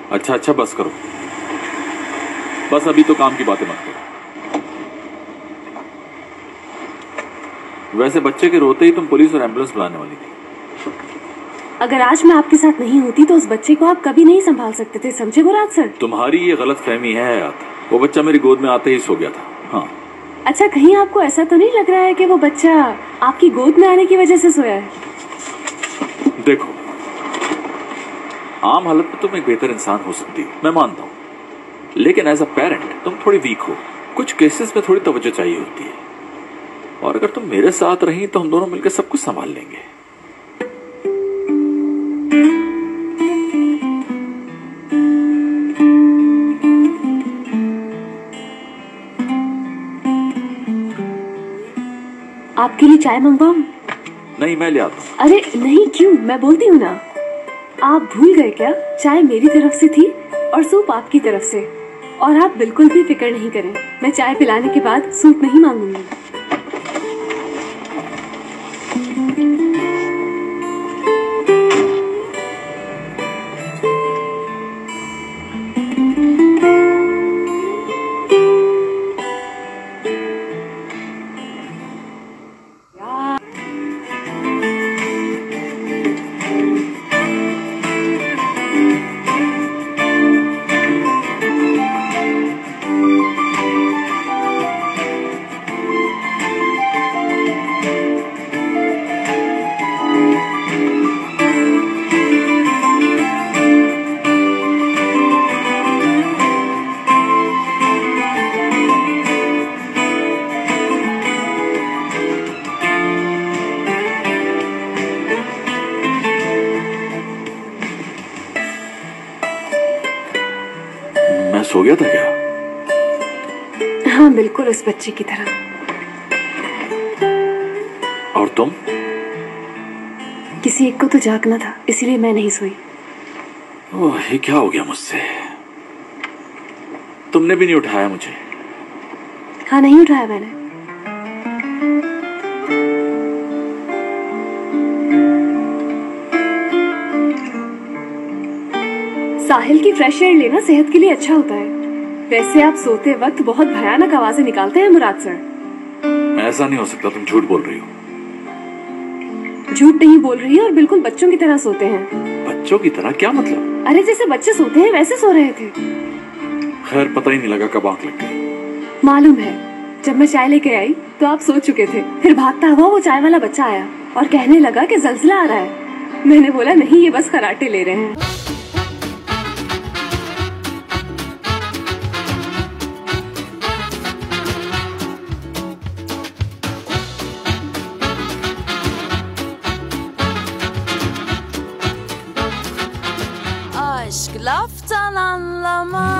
अच्छा अच्छा बस करो, बस अभी तो काम की बातें मत करो। वैसे बच्चे के रोते ही तुम पुलिस और एम्बुलेंस बुलाने वाली थी। अगर आज मैं आपके साथ नहीं होती तो उस बच्चे को आप कभी नहीं संभाल सकते थे, समझे मुराद सर? तुम्हारी ये गलत फहमी है हयात, वो बच्चा मेरी गोद में आते ही सो गया था। हाँ। अच्छा, कहीं आपको ऐसा तो नहीं लग रहा है कि वो बच्चा आपकी गोद में आने की वजह से सोया है? देखो, आम हालत में तुम एक बेहतर इंसान हो सकती हो, मैं मानता हूँ, लेकिन एज अ पेरेंट तुम थोड़ी वीक हो। कुछ केसेस में थोड़ी तवज्जो चाहिए होती है, और अगर तुम मेरे साथ रही तो हम दोनों मिलकर सब कुछ संभाल लेंगे। आपके लिए चाय मंगवाऊं? नहीं, मैं ले आता हूँ। अरे नहीं, क्यों, मैं बोलती हूँ ना। आप भूल गए क्या? चाय मेरी तरफ से थी और सूप आपकी तरफ से। और आप बिल्कुल भी फिक्र नहीं करें, मैं चाय पिलाने के बाद सूप नहीं मांगूंगी। सो गया था क्या? हाँ बिल्कुल, उस बच्चे की तरह। और तुम? किसी एक को तो जागना था, इसीलिए मैं नहीं सोई। ओह, ये क्या हो गया मुझसे? तुमने भी नहीं उठाया मुझे? हाँ, नहीं उठाया मैंने। साहिल की फ्रेश एयर लेना सेहत के लिए अच्छा होता है। वैसे आप सोते वक्त बहुत भयानक आवाजें निकालते हैं मुराद सर। ऐसा नहीं हो सकता, तुम झूठ बोल रही हो। झूठ नहीं बोल रही है, और बिल्कुल बच्चों की तरह सोते हैं। बच्चों की तरह? क्या मतलब? अरे जैसे बच्चे सोते हैं वैसे सो रहे थे। खैर, पता ही नहीं लगा कब आंख लग गई। मालूम है, जब मैं चाय लेके आई तो आप सो चुके थे। फिर भागता हुआ वो चाय वाला बच्चा आया और कहने लगा कि जल्जला आ रहा है। मैंने बोला नहीं, ये बस खराटे ले रहे हैं। Aşk laftan anlamaz.